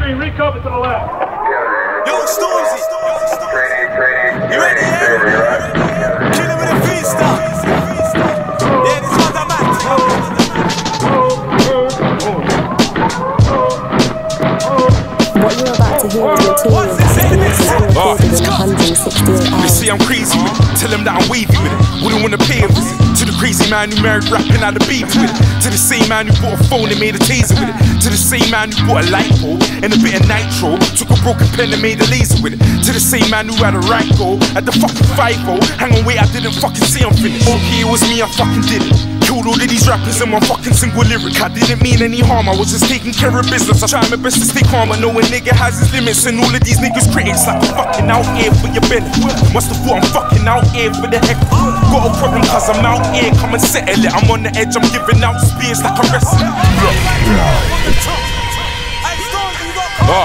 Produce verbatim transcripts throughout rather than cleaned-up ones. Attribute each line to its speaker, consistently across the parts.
Speaker 1: Green, recover to the left.
Speaker 2: Yo, Stormzy. You ready, yeah? Kill him with a freestyle. Yeah, this one's a match.
Speaker 3: What you're about to hear is material that's been recorded in one hundred sixty-eight hours.
Speaker 2: They say I'm crazy with it, tell them that I'm wavy with it. Wouldn't wanna pay a visit to the crazy man who married rapping out the baby with it. To the same man who bought a phone and made a taser with it. To the same man who bought a light bulb and a bit of nitro, took a broken pen and made a laser with it. To the same man who had a right goal at the fucking five oh. Hang on, wait, I didn't fucking say I'm finished. Okay, it was me, I fucking did it. Killed all of these rappers in one fucking single lyric. I didn't mean any harm, I was just taking care of business. I try my best to stay calm, I know a nigga has his limits. And all of these niggas critics like I'm fucking out here for your benefit. Must have thought I'm fucking out here for the heck. Got a problem cause I'm out here, come and settle it. I'm on the edge, I'm giving out spears like I'm wrestling. Uh,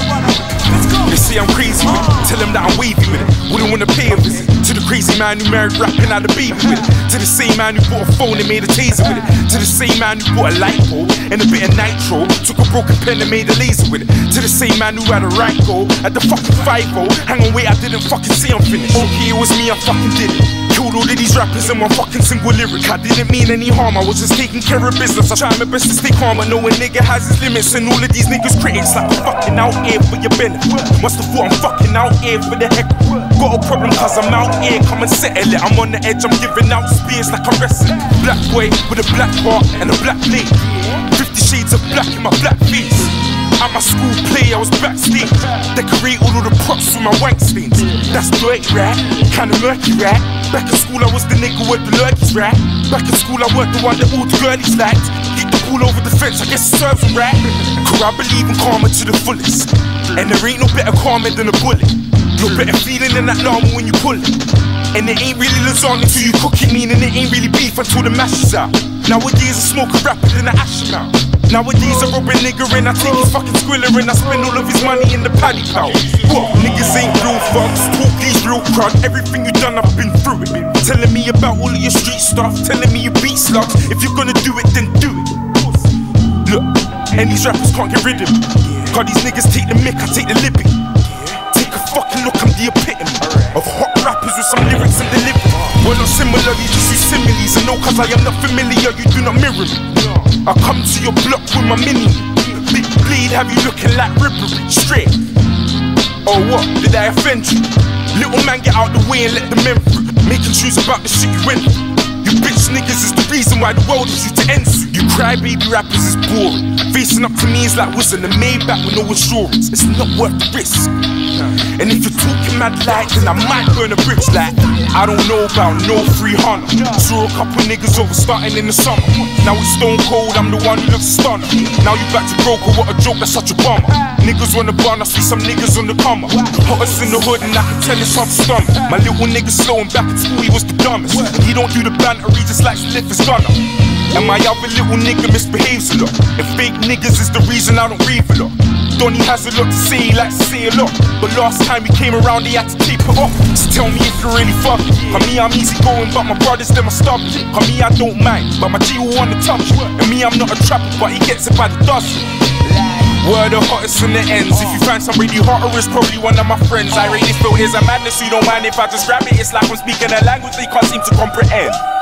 Speaker 2: they say I'm crazy with it, tell them that I'm wavy with it. Wouldn't wanna pay a visit to the crazy man who married rapping out the baby with it. To the same man who bought a phone and made a taser with it. To the same man who bought a light bulb and a bit of nitro, took a broken pen and made a laser with it. To the same man who had a right goal at the fucking five oh. Hang on, wait, I didn't fucking say I'm finished. Okay, it was me, I fucking did it. Killed all of these rappers in one fucking single lyric. I didn't mean any harm, I was just taking care of business. I try my best to stay calm, I know a nigga has his limits. And all of these niggas critics like I'm fucking out here for your benefit. Must have thought I'm fucking out here for the heck. Got a problem cause I'm out here, come and settle it. I'm on the edge, I'm giving out spears like I'm wrestling. Black boy with a black heart and a black blade. Fifty shades of black in my black face. At my school play, I was backstage. Decorate all of the props with my wank stains. That's dirty, right? Kinda murky, right? Back in school, I was the nigga with the lurkies, right? Back in school, I worked the one that all the girlies liked. Kick the ball over the fence, I guess it serves them right. Cause I believe in karma to the fullest. And there ain't no better karma than a bullet. No better feeling than that llama when you pull it. And it ain't really lasagna until you cook it, meaning it ain't really beef until the mash is out. Nowadays I smoke a rapper than I ash him out. Nowadays I rob a nigga and I take his fucking squiller and I spend all of his money in the paddy pouch. What? Niggas ain't real fucks, talk these real crowd. Everything you done I've been through it. Telling me about all of your street stuff, telling me you beat slugs. If you're gonna do it, then do it. Look, and these rappers can't get rid of me. Cause these niggas take the mick, I take the lippy. Take a fucking look, I'm the epitome of hot rappers with some lyrics and delivery. We're not similar, you just use similes. And no, cause I am not familiar, you do not mirror me. I come to your block with my mini. Big bleed, have you looking like Ribbery? Straight. Oh what, did I offend you? Little man, get out the way and let the men through. Making truths about the shit you went through. You bitch niggas is the reason why the world is you to end soon. You crybaby rappers is boring. Facing up to me is like whistling a Maybach with no insurance. It's not worth the risk. And if you're talking mad like, then I might burn a bridge like. I don't know about no free hunter. Saw a couple niggas over starting in the summer. Now it's stone cold, I'm the one who looks a stunner. Now you back to broker, what a joke, that's such a bummer. Niggas wanna burn, I see some niggas on the comer. Hottest in the hood and I can tell it's hard to stomach. My little nigga slow and back at school, he was the dumbest. And he don't do the banter, he just likes to lift his gunner. And my other little nigga misbehaves a lot. And fake niggas is the reason I don't breathe a lot. Donnie has a lot to say, he likes to say a lot. But last time he came around, he had to tape it off. So tell me if you're really fucking. Cause me, I'm easy going, but my brothers, them are stubborn. Cause me, I don't mind, but my G will wanna touch it. And me, I'm not a trapper, but he gets it by the dozen. We're the hottest in the ends. If you find somebody hotter, it's probably one of my friends. I really feel here's a madness, so you don't mind if I just grab it. It's like I'm speaking a language they can't seem to comprehend.